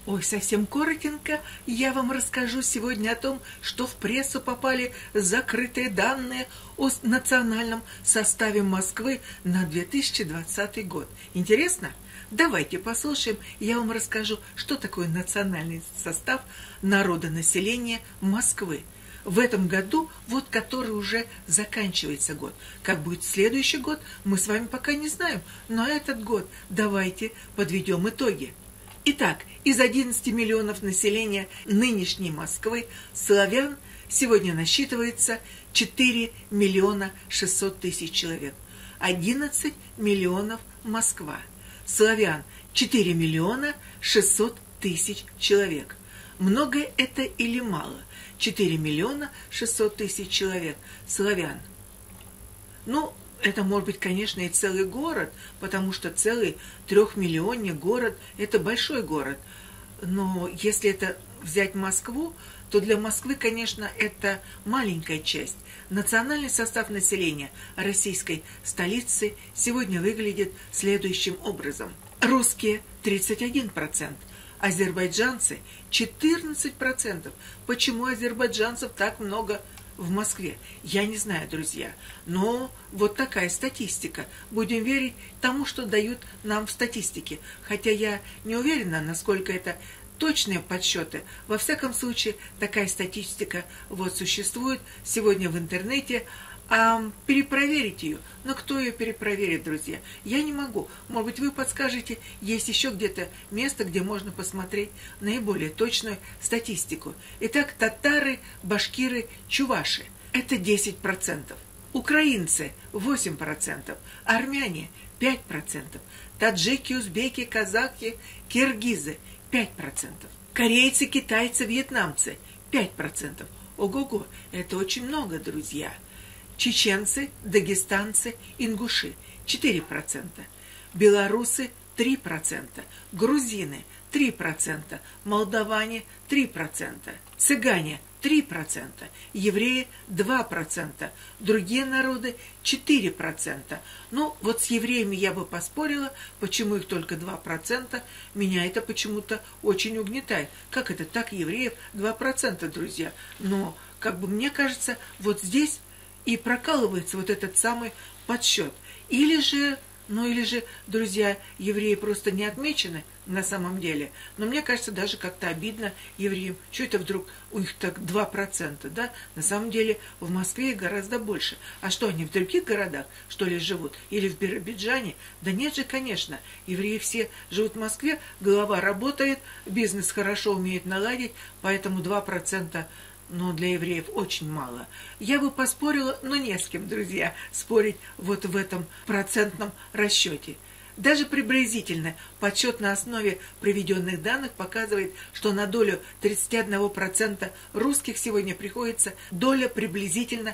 Ой, совсем коротенько я вам расскажу сегодня о том, что в прессу попали закрытые данные о национальном составе Москвы на 2020 год. Интересно? Давайте послушаем, я вам расскажу, что такое национальный состав народонаселения Москвы. В этом году, вот который уже заканчивается год. Как будет следующий год, мы с вами пока не знаем, но этот год давайте подведем итоги. Итак, из 11 миллионов населения нынешней Москвы славян сегодня насчитывается 4 миллиона 600 тысяч человек. 11 миллионов Москва. Славян 4 миллиона 600 тысяч человек. Много это или мало? 4 миллиона 600 тысяч человек славян. Ну, это может быть, конечно, и целый город, потому что целый 3-миллионный город – это большой город. Но если это взять Москву, то для Москвы, конечно, это маленькая часть. Национальный состав населения российской столицы сегодня выглядит следующим образом. Русские – 31%, азербайджанцы – 14%. Почему азербайджанцев так много в Москве? Я не знаю, друзья, но вот такая статистика. Будем верить тому, что дают нам в статистике. Хотя я не уверена, насколько это точные подсчеты. Во всяком случае, такая статистика вот существует сегодня в интернете. А перепроверить ее, но кто ее перепроверит, друзья? Я не могу. Может быть, вы подскажете, есть еще где-то место, где можно посмотреть наиболее точную статистику. Итак, татары, башкиры, чуваши – это 10%. Украинцы – 8%. Армяне – 5%. Таджики, узбеки, казахи, киргизы – 5%. Корейцы, китайцы, вьетнамцы – 5%. Ого-го, это очень много, друзья. Чеченцы, дагестанцы, ингуши – 4%, белорусы – 3%, грузины – 3%, молдаване – 3%, цыгане – 3%, евреи – 2%, другие народы – 4%. Ну, вот с евреями я бы поспорила, почему их только 2%, меня это почему-то очень угнетает. Как это так, евреев 2%, друзья? Но, как бы мне кажется, вот здесь и прокалывается вот этот самый подсчет. Или же, друзья, евреи просто не отмечены на самом деле. Но мне кажется, даже как-то обидно евреям. Что это вдруг у них так 2%, да? На самом деле в Москве их гораздо больше. А что, они в других городах, что ли, живут? Или в Биробиджане? Да нет же, конечно. Евреи все живут в Москве, голова работает, бизнес хорошо умеет наладить, поэтому 2%. Но для евреев очень мало. Я бы поспорила, но не с кем, друзья, спорить вот в этом процентном расчете. Даже приблизительно подсчет на основе приведенных данных показывает, что на долю 31% русских сегодня приходится доля приблизительно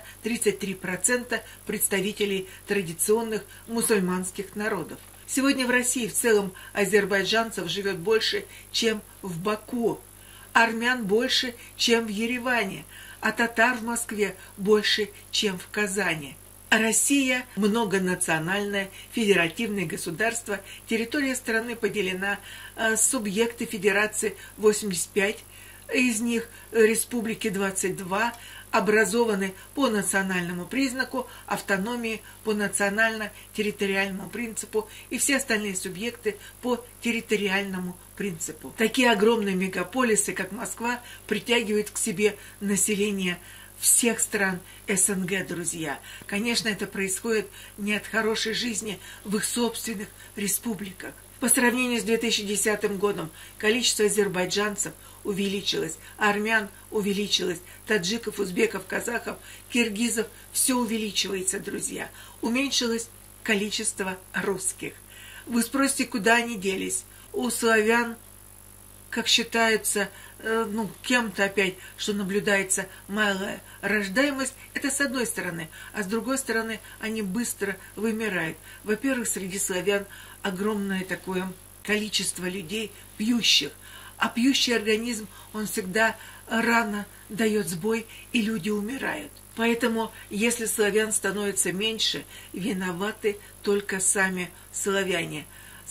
33% представителей традиционных мусульманских народов. Сегодня в России в целом азербайджанцев живет больше, чем в Баку. Армян больше, чем в Ереване, а татар в Москве больше, чем в Казани. Россия – многонациональное федеративное государство. Территория страны поделена, субъекты федерации 85, из них республики 22, образованы по национальному признаку, автономии по национально-территориальному принципу и все остальные субъекты по территориальному принципу. Такие огромные мегаполисы, как Москва, притягивают к себе население всех стран СНГ, друзья. Конечно, это происходит не от хорошей жизни в их собственных республиках. По сравнению с 2010 годом количество азербайджанцев увеличилось, армян увеличилось, таджиков, узбеков, казахов, киргизов все увеличивается, друзья. Уменьшилось количество русских. Вы спросите, куда они делись? У славян, как считается, кем-то опять, что наблюдается малая рождаемость, это с одной стороны, а с другой стороны они быстро вымирают. Во-первых, среди славян огромное такое количество людей пьющих, а пьющий организм, он всегда рано дает сбой, и люди умирают. Поэтому, если славян становится меньше, виноваты только сами славяне.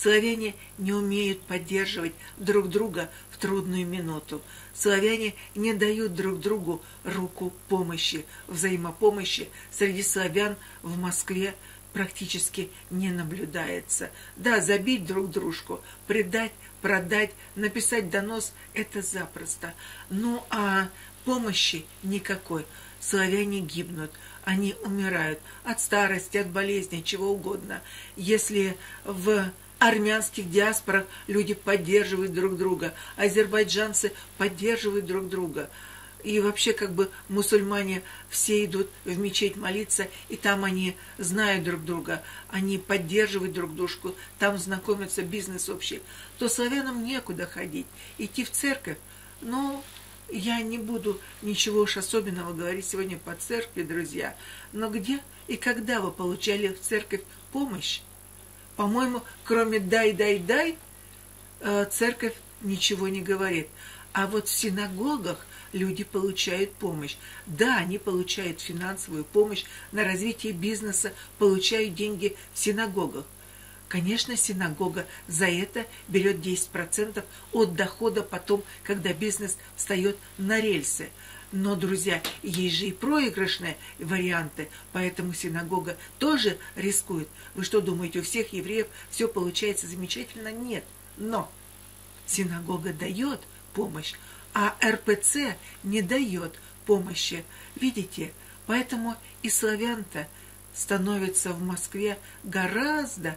Славяне не умеют поддерживать друг друга в трудную минуту. Славяне не дают друг другу руку помощи. Взаимопомощи среди славян в Москве практически не наблюдается. Да, забить друг дружку, предать, продать, написать донос – это запросто. Ну а помощи никакой. Славяне гибнут, они умирают от старости, от болезни, чего угодно. Если в армянских диаспорах люди поддерживают друг друга, азербайджанцы поддерживают друг друга, и вообще как бы мусульмане все идут в мечеть молиться, и там они знают друг друга, они поддерживают друг дружку, там знакомятся, бизнес общий, то славянам некуда ходить, идти в церковь. Но я не буду ничего уж особенного говорить сегодня по церкви, друзья, но где и когда вы получали в церковь помощь? По-моему, кроме «дай, дай, дай», церковь ничего не говорит. А вот в синагогах люди получают помощь. Да, они получают финансовую помощь на развитие бизнеса, получают деньги в синагогах. Конечно, синагога за это берет 10% от дохода потом, когда бизнес встает на рельсы. Но, друзья, есть же и проигрышные варианты, поэтому синагога тоже рискует. Вы что думаете, у всех евреев все получается замечательно? Нет. Но синагога дает помощь, а РПЦ не дает помощи. Видите? Поэтому и славян-то становится в Москве гораздо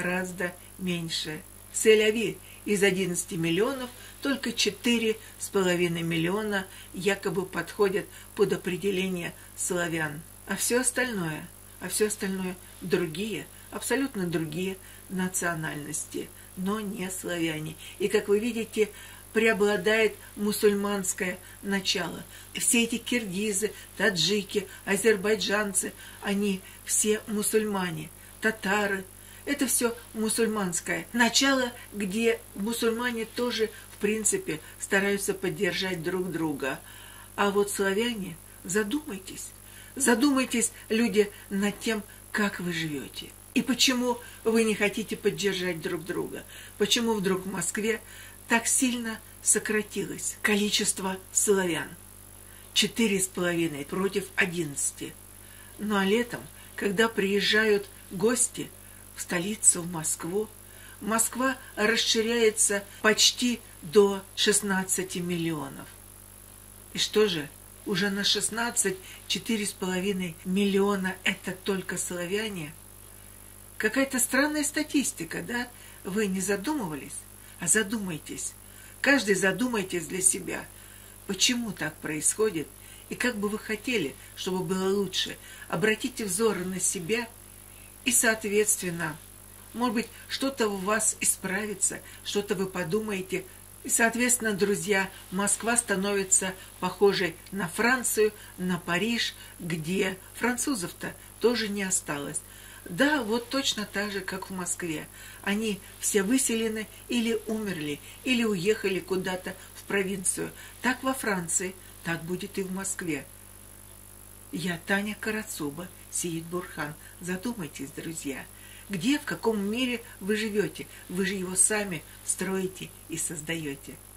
меньше. Сель-Ави из 11 миллионов только 4,5 миллиона якобы подходят под определение славян. А все остальное другие, абсолютно другие национальности, но не славяне. И, как вы видите, преобладает мусульманское начало. Все эти киргизы, таджики, азербайджанцы, они все мусульмане, татары. Это все мусульманское начало, где мусульмане тоже, в принципе, стараются поддержать друг друга. А вот славяне, задумайтесь, люди, над тем, как вы живете. И почему вы не хотите поддержать друг друга? Почему вдруг в Москве так сильно сократилось количество славян? 4,5 против 11. Ну а летом, когда приезжают гости в столицу, в Москву, Москва расширяется почти до 16 миллионов. И что же, уже на 4,5 миллиона это только славяне? Какая-то странная статистика, да? Вы не задумывались? А задумайтесь. Каждый задумайтесь для себя. Почему так происходит? И как бы вы хотели, чтобы было лучше? Обратите взоры на себя и, соответственно, может быть, что-то у вас исправится, что-то вы подумаете. И, соответственно, друзья, Москва становится похожей на Францию, на Париж, где французов-то тоже не осталось. Да, вот точно так же, как в Москве. Они все выселены или умерли, или уехали куда-то в провинцию. Так во Франции, так будет и в Москве. Я Таня Карацуба, Сеид Бурхан. Задумайтесь, друзья, где, в каком мире вы живете? Вы же его сами строите и создаете.